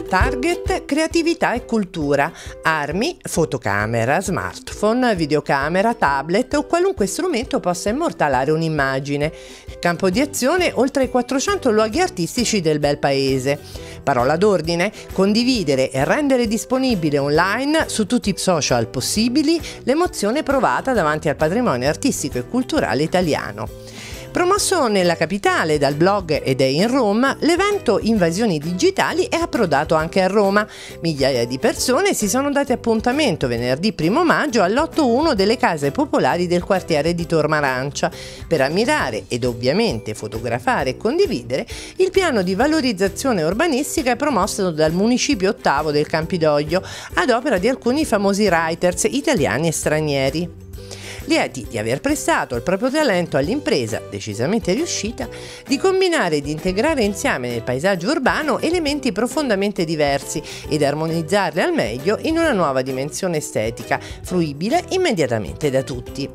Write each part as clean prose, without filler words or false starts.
Target, creatività e cultura, armi, fotocamera, smartphone, videocamera, tablet o qualunque strumento possa immortalare un'immagine. Campo di azione oltre ai 400 luoghi artistici del bel paese. Parola d'ordine: condividere e rendere disponibile online su tutti i social possibili l'emozione provata davanti al patrimonio artistico e culturale italiano. Promosso nella capitale dal blog Ed è in Roma, l'evento Invasioni Digitali è approdato anche a Roma. Migliaia di persone si sono date appuntamento venerdì 1 maggio all'8-1 delle case popolari del quartiere di Tormarancia per ammirare ed ovviamente fotografare e condividere il piano di valorizzazione urbanistica promosso dal Municipio VIII del Campidoglio ad opera di alcuni famosi writers italiani e stranieri. Lieti di aver prestato il proprio talento all'impresa, decisamente riuscita, di combinare ed integrare insieme nel paesaggio urbano elementi profondamente diversi ed armonizzarli al meglio in una nuova dimensione estetica, fruibile immediatamente da tutti.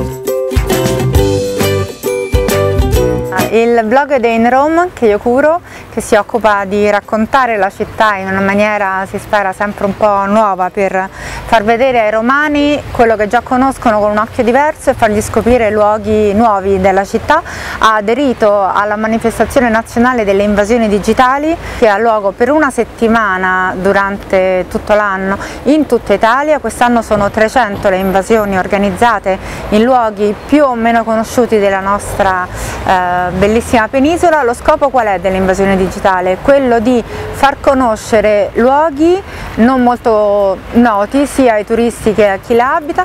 Il blog Ed è in Rome, che io curo, che si occupa di raccontare la città in una maniera, si spera, sempre un po' nuova, per far vedere ai romani quello che già conoscono con un occhio diverso e fargli scoprire luoghi nuovi della città, ha aderito alla manifestazione nazionale delle invasioni digitali, che ha luogo per una settimana durante tutto l'anno in tutta Italia. Quest'anno sono 300 le invasioni organizzate in luoghi più o meno conosciuti della nostra bellissima penisola. Lo scopo qual è dell'invasione digitale? Quello di far conoscere luoghi non molto noti sia ai turisti che a chi la abita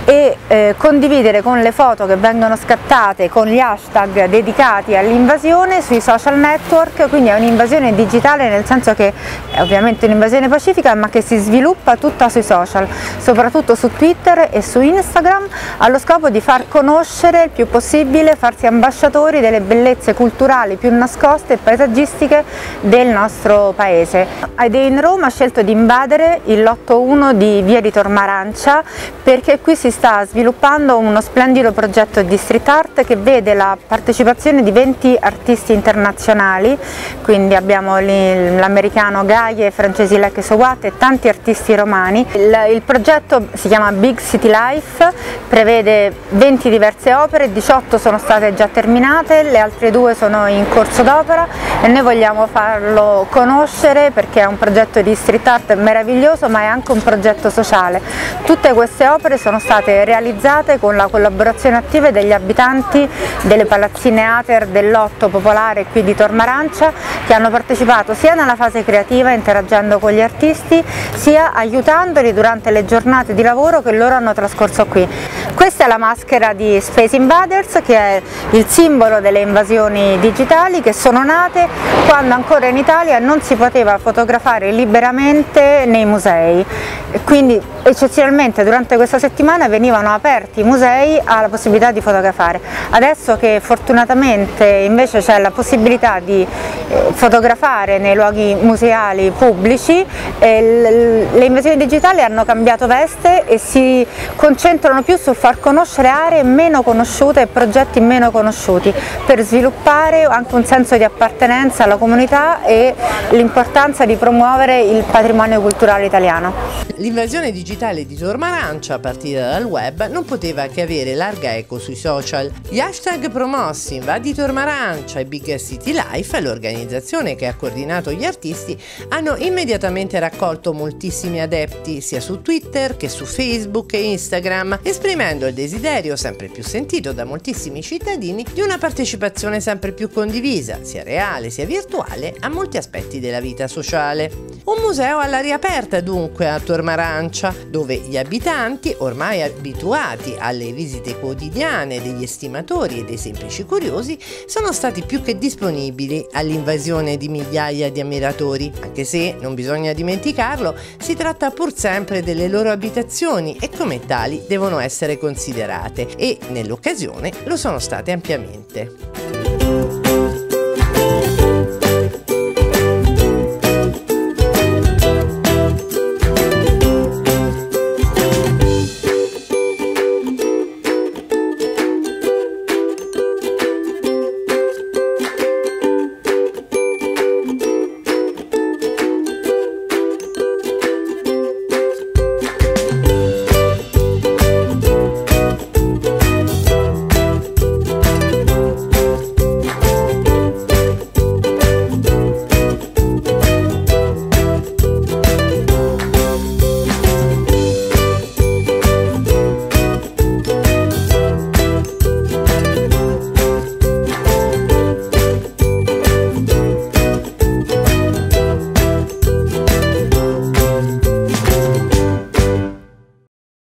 e condividere con le foto che vengono scattate con gli hashtag dedicati all'invasione sui social network. Quindi è un'invasione digitale nel senso che è ovviamente un'invasione pacifica, ma che si sviluppa tutta sui social, soprattutto su Twitter e su Instagram, allo scopo di far conoscere il più possibile, farsi ambasciatori delle bellezze culturali più nascoste e paesaggistiche del nostro paese. Ed è in Roma ha scelto di invadere il lotto 1 di Via di Tormarancia perché qui si sta sviluppando uno splendido progetto di street art che vede la partecipazione di 20 artisti internazionali, quindi abbiamo l'americano Gaye, francesi Lek Sowat e tanti artisti romani. Il progetto si chiama Big City Life, prevede 20 diverse opere, 18 sono state già terminate, le altre 2 sono in corso d'opera e noi vogliamo farlo conoscere perché è un progetto di street art meraviglioso, ma è anche un progetto sociale. Tutte queste opere sono state realizzate con la collaborazione attiva degli abitanti delle palazzine Ater del lotto popolare qui di Tormarancia, che hanno partecipato sia nella fase creativa interagendo con gli artisti, sia aiutandoli durante le giornate di lavoro che loro hanno trascorso qui. Questa è la maschera di Space Invaders, che è il simbolo delle invasioni digitali, che sono nate quando ancora in Italia non si poteva fotografare liberamente nei musei. Quindi eccezionalmente durante questa settimana venivano aperti i musei alla possibilità di fotografare. Adesso che fortunatamente invece c'è la possibilità di fotografare nei luoghi museali pubblici, le invasioni digitali hanno cambiato veste e si concentrano più sul far conoscere aree meno conosciute e progetti meno conosciuti, per sviluppare anche un senso di appartenenza alla comunità e l'importanza di promuovere il patrimonio culturale italiano. L'invasione digitale di Tormarancia, partita dal web, non poteva che avere larga eco sui social. Gli hashtag promossi Invadi Tormarancia e Big City Life, l'organizzazione che ha coordinato gli artisti, hanno immediatamente raccolto moltissimi adepti sia su Twitter che su Facebook e Instagram, esprimendo il desiderio sempre più sentito da moltissimi cittadini di una partecipazione sempre più condivisa, sia reale sia virtuale, a molti aspetti della vita sociale. Un museo all'aria aperta dunque a Tormarancia, dove gli abitanti, ormai abituati alle visite quotidiane degli estimatori e dei semplici curiosi, sono stati più che disponibili all'invasione di migliaia di ammiratori, anche se, non bisogna dimenticarlo, si tratta pur sempre delle loro abitazioni e come tali devono essere considerate, e nell'occasione lo sono state ampiamente.